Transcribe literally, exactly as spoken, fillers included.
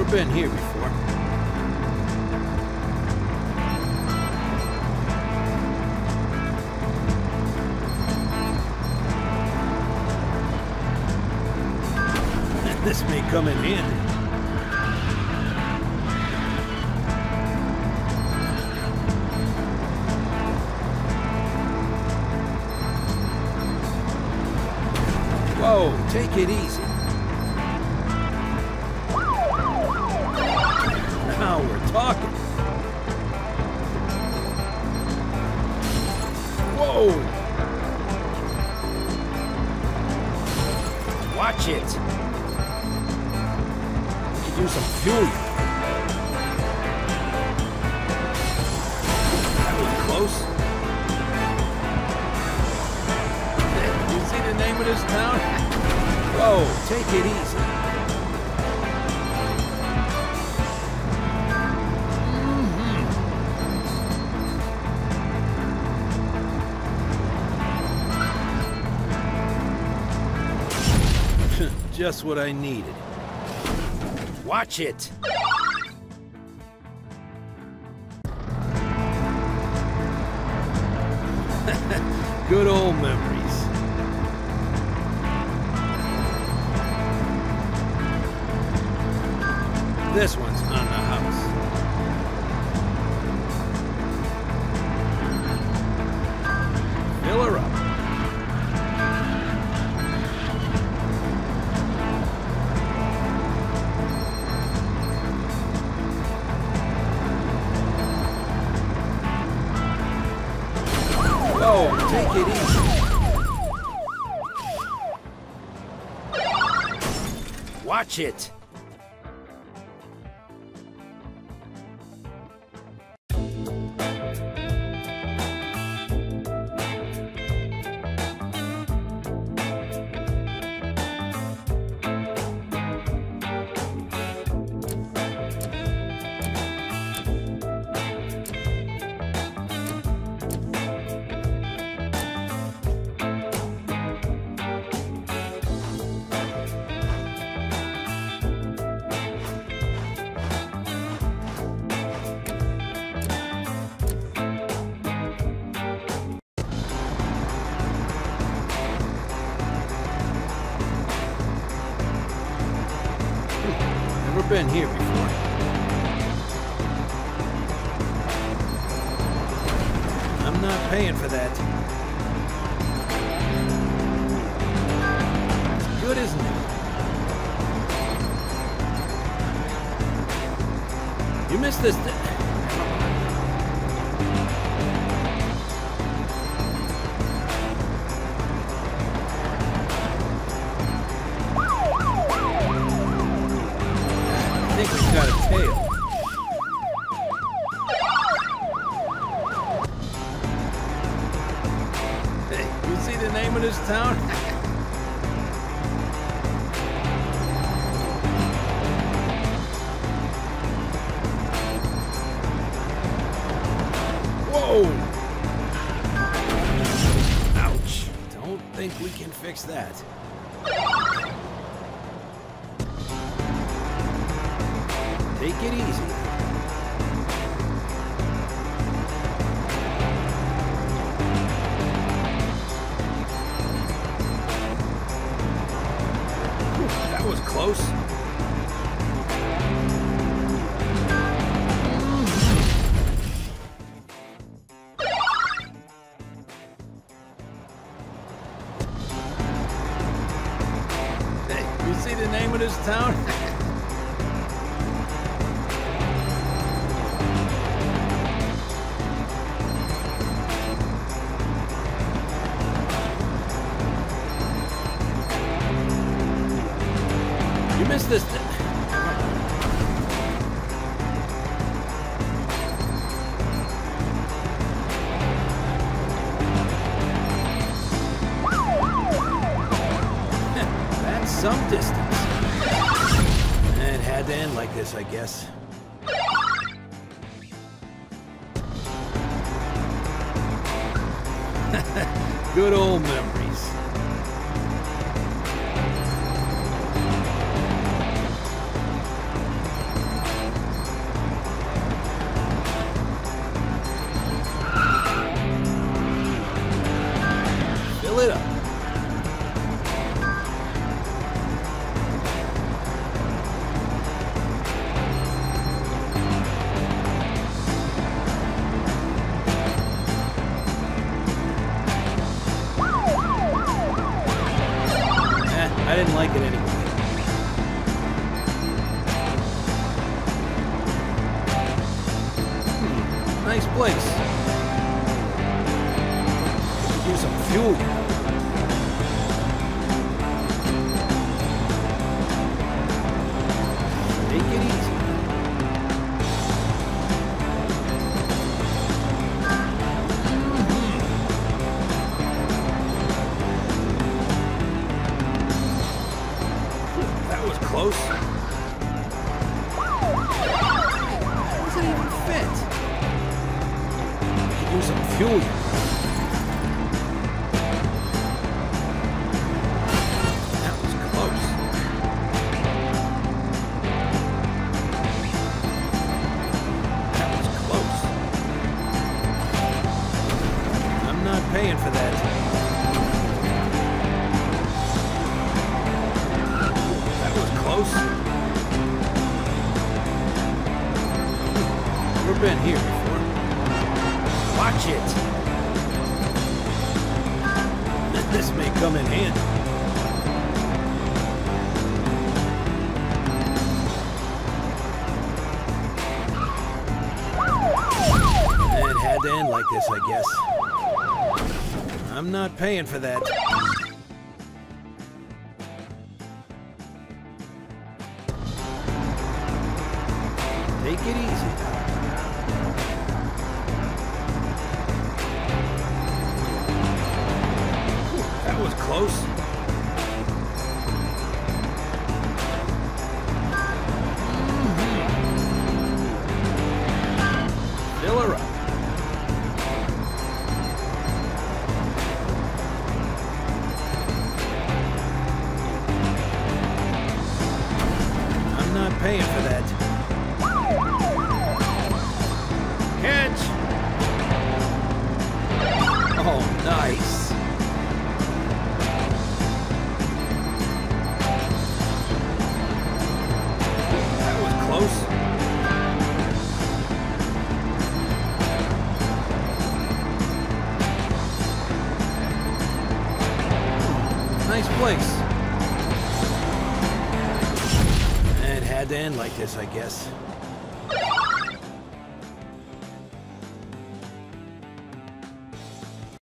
Never been here before. This may come in handy. Whoa, take it easy. Now we're talking. Whoa! Watch it. We could use some fuel. That was close. You see the name of this town? Whoa, take it easy. Just what I needed. Watch it! Good old memories. This one's on the house. Fill her up. Oh, take it easy. Watch it. Never been here before. I'm not paying for that. It's good, isn't it? You missed this. I think he's got a tail. Hey, you see the name of this town? Whoa! Ouch. Don't think we can fix that. Take it easy. Whew, that was close. Hey, you see the name of this town? You missed this. That's some distance. It had to end like this, I guess. Good old memories. fill it up. Eh, I didn't like it anyway. Hmm, nice place. Could use some fuel. Take it easy. That was close. How does it even fit? Could use some fuel. That was close. That was close. I'm not paying for that. Close. Never been here before. Watch it. This may come in handy. It had to end like this, I guess. I'm not paying for that. Take it easy. Whew, that was close. Mm-hmm. Fill her up. I'm not paying for that. Catch! Oh, nice. That was close. Nice place. It had to end like this, I guess.